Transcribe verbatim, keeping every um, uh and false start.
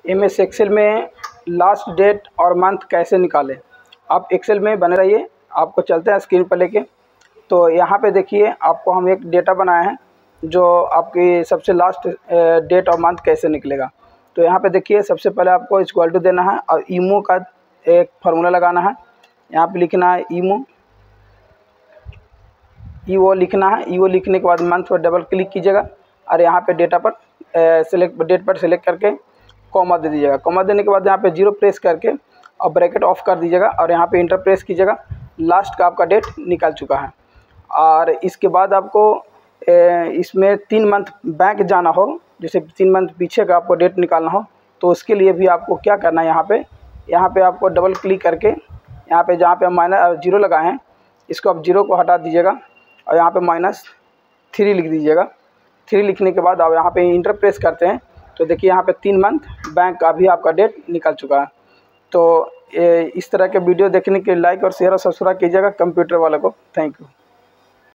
M S excel में last date और month कैसे निकालें। आप एक्सेल में बने रहिए, आपको चलते हैं स्क्रीन पर लेके। तो यहाँ पे देखिए आपको हम एक डेटा बनाया है जो आपकी सबसे लास्ट डेट और मंथ कैसे निकलेगा। तो यहाँ पे देखिए सबसे पहले आपको इक्वल टू देना है और ईमो का एक फार्मूला लगाना है। यहाँ पे लिखना है ईमो, ई वो लिखना है। ई वो लिखने के बाद मंथ पर डबल क्लिक कीजिएगा और यहाँ पे डेटा पर सेलेक्ट डेट पर सेलेक्ट करके कॉमा दे दीजिएगा। कॉमा देने के बाद यहाँ पे जीरो प्रेस करके और ब्रैकेट ऑफ कर दीजिएगा और यहाँ पे इंटर प्रेस कीजिएगा। लास्ट का आपका डेट निकल चुका है। और इसके बाद आपको इसमें तीन मंथ बैक जाना हो, जैसे तीन मंथ पीछे का आपको डेट निकालना हो, तो उसके लिए भी आपको क्या करना है, यहाँ पे यहाँ पे आपको डबल क्लिक करके यहाँ पे जहाँ पे हम माइनस जीरो लगाए हैं इसको आप जीरो को हटा दीजिएगा और यहाँ पे माइनस थ्री लिख दीजिएगा। थ्री लिखने के बाद आप यहाँ पे इंटर प्रेस करते हैं तो देखिए यहाँ पे तीन मंथ बैंक का भी आपका डेट निकल चुका है। तो इस तरह के वीडियो देखने के लिए लाइक और शेयर और सब्सक्राइब कीजिएगा कंप्यूटर वाले को। Thank you.